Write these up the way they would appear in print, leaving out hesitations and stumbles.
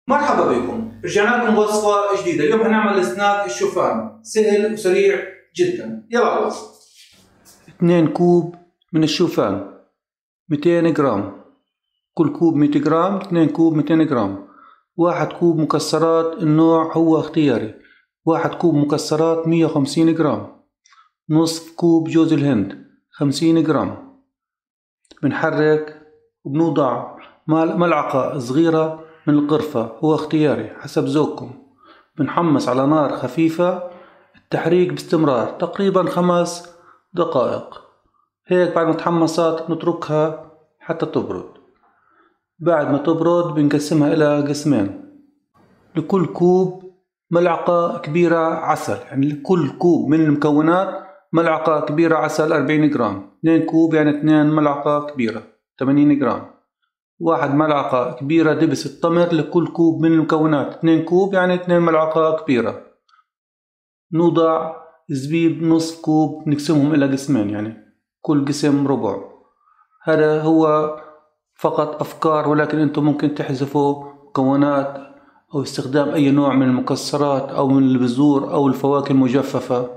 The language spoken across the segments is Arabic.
مرحبا بكم، رجعنا لكم بوصفة جديدة. اليوم هنعمل سناك الشوفان، سهل وسريع جدا. يلا. 2 كوب من الشوفان 200 جرام، كل كوب 100 جرام، 2 كوب 200 جرام. 1 كوب مكسرات، النوع هو اختياري. 1 كوب مكسرات 150 جرام. نصف كوب جوز الهند 50 جرام. بنحرك وبنوضع ملعقة صغيرة من القرفة، هو اختياري حسب ذوقكم. بنحمص على نار خفيفة، التحريك باستمرار تقريبا 5 دقائق. هيك بعد ما تحمصت نتركها حتى تبرد. بعد ما تبرد بنقسمها إلى قسمين. لكل كوب ملعقة كبيرة عسل، يعني لكل كوب من المكونات ملعقة كبيرة عسل 40 جرام. 2 كوب يعني 2 ملعقة كبيرة 80 جرام. 1 ملعقة كبيرة دبس التمر لكل كوب من المكونات. 2 كوب يعني 2 ملعقة كبيرة. نوضع زبيب نصف كوب، نقسمهم إلى قسمين، يعني كل قسم ربع. هذا هو فقط أفكار، ولكن أنتم ممكن تحذفوا مكونات أو استخدام أي نوع من المكسرات أو من البذور أو الفواكه المجففة.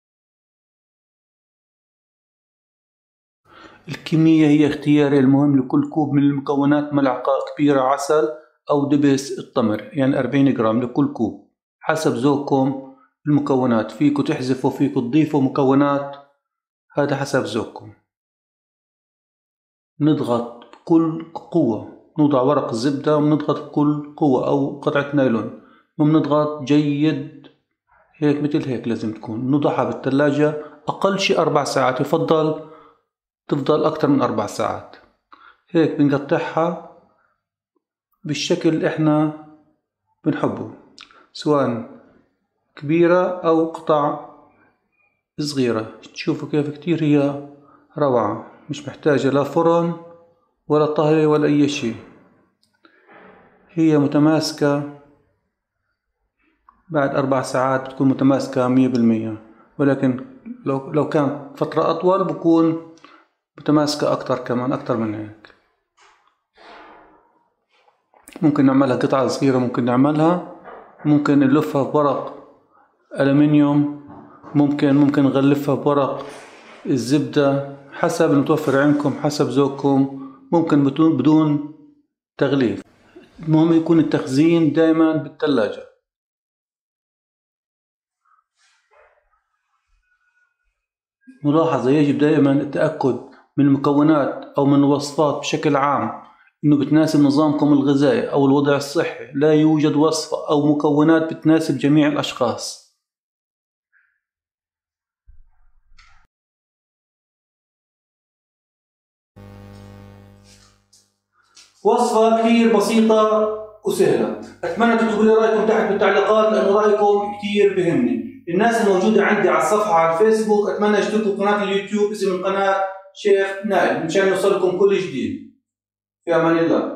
الكمية هي اختياري، المهم لكل كوب من المكونات ملعقة كبيرة عسل أو دبس التمر، يعني 40 جرام لكل كوب حسب ذوقكم. المكونات فيكم تحذفوا، فيكم تضيفوا مكونات، هذا حسب ذوقكم. نضغط بكل قوة، نوضع ورق الزبدة ونضغط بكل قوة أو قطعة نايلون، ونضغط جيد هيك مثل هيك. لازم تكون نوضعها بالثلاجة أقل شي 4 ساعات، يفضل تفضل أكتر من 4 ساعات. هيك بنقطعها بالشكل اللي احنا بنحبه، سواء كبيرة أو قطع صغيرة. تشوفوا كيف كتير هي روعة، مش محتاجة لا فرن ولا طهي ولا أي شيء. هي متماسكة بعد 4 ساعات بتكون متماسكة 100%، ولكن لو كانت فترة أطول بكون متماسكة أكتر، كمان أكتر من هيك. ممكن نعملها قطعة صغيرة، ممكن نلفها بورق ألمنيوم، ممكن نغلفها بورق الزبدة، حسب المتوفر عندكم حسب ذوقكم. ممكن بدون تغليف. المهم يكون التخزين دائما بالثلاجة. ملاحظة: يجب دائما التأكد من المكونات أو من الوصفات بشكل عام إنه بتناسب نظامكم الغذائي أو الوضع الصحي. لا يوجد وصفة أو مكونات بتناسب جميع الأشخاص. وصفة كتير بسيطة وسهلة. أتمنى تكتبوا لي رأيكم تحت بالتعليقات، لأنه رأيكم كتير بهمني. الناس الموجودة عندي على الصفحة على الفيسبوك أتمنى يشتركوا بقناة اليوتيوب، اسم القناة شيخ نائل، مشان يوصلكم كل جديد. في أمان الله.